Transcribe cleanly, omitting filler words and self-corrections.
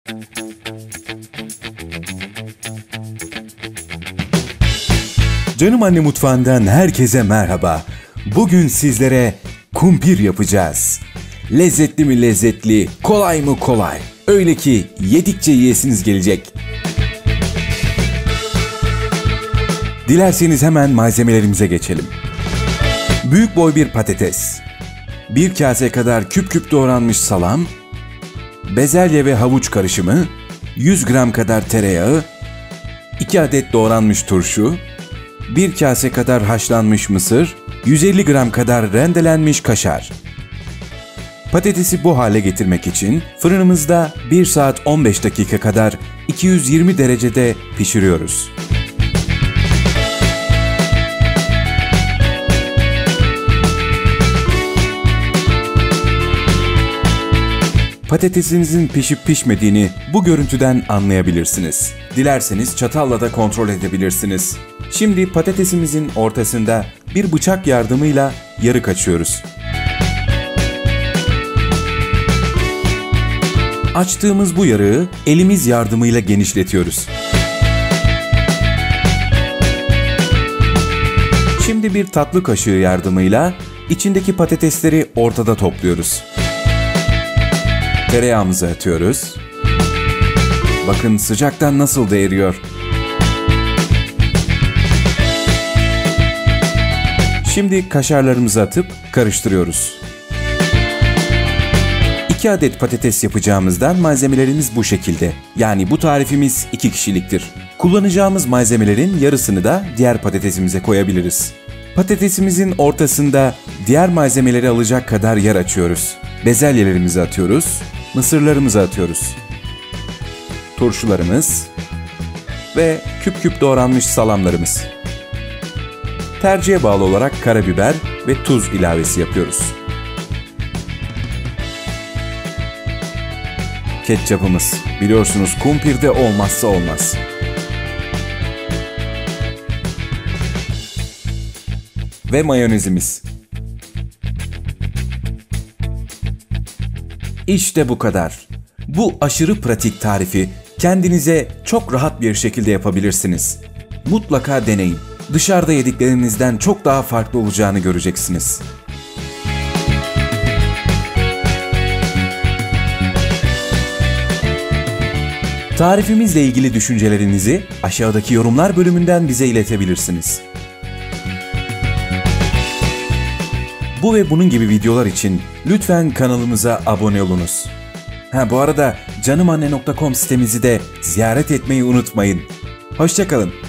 Canım Anne Mutfağı'ndan herkese merhaba. Bugün sizlere kumpir yapacağız. Lezzetli mi lezzetli, kolay mı kolay. Öyle ki yedikçe yiyesiniz gelecek. Dilerseniz hemen malzemelerimize geçelim. Büyük boy bir patates, 1 kase kadar küp küp doğranmış salam, bezelye ve havuç karışımı, 100 gram kadar tereyağı, 2 adet doğranmış turşu, 1 kase kadar haşlanmış mısır, 150 gram kadar rendelenmiş kaşar. Patatesi bu hale getirmek için fırınımızda 1 saat 15 dakika kadar 220 derecede pişiriyoruz. Patatesinizin pişip pişmediğini bu görüntüden anlayabilirsiniz. Dilerseniz çatalla da kontrol edebilirsiniz. Şimdi patatesimizin ortasında bir bıçak yardımıyla yarık açıyoruz. Açtığımız bu yarığı elimiz yardımıyla genişletiyoruz. Şimdi bir tatlı kaşığı yardımıyla içindeki patatesleri ortada topluyoruz. Tereyağımızı atıyoruz. Bakın sıcaktan nasıl da eriyor. Şimdi kaşarlarımızı atıp karıştırıyoruz. 2 adet patates yapacağımızdan malzemelerimiz bu şekilde. Yani bu tarifimiz 2 kişiliktir. Kullanacağımız malzemelerin yarısını da diğer patatesimize koyabiliriz. Patatesimizin ortasında diğer malzemeleri alacak kadar yer açıyoruz. Bezelyelerimizi atıyoruz. Mısırlarımızı atıyoruz. Turşularımız ve küp küp doğranmış salamlarımız. Tercihe bağlı olarak karabiber ve tuz ilavesi yapıyoruz. Ketçapımız, biliyorsunuz kumpirde olmazsa olmaz. Ve mayonezimiz. İşte bu kadar. Bu aşırı pratik tarifi kendinize çok rahat bir şekilde yapabilirsiniz. Mutlaka deneyin. Dışarıda yediklerinizden çok daha farklı olacağını göreceksiniz. Tarifimizle ilgili düşüncelerinizi aşağıdaki yorumlar bölümünden bize iletebilirsiniz. Bu ve bunun gibi videolar için lütfen kanalımıza abone olunuz. Bu arada canimanne.com sitemizi de ziyaret etmeyi unutmayın. Hoşça kalın.